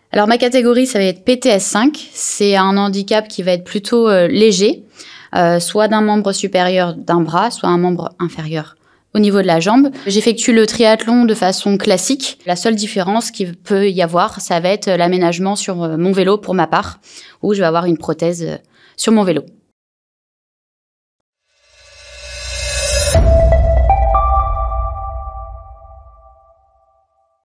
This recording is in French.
Alors ma catégorie, ça va être PTS 5. C'est un handicap qui va être plutôt léger, soit d'un membre supérieur d'un bras, soit un membre inférieur au niveau de la jambe. J'effectue le triathlon de façon classique. La seule différence qu'il peut y avoir, ça va être l'aménagement sur mon vélo pour ma part, où je vais avoir une prothèse sur mon vélo.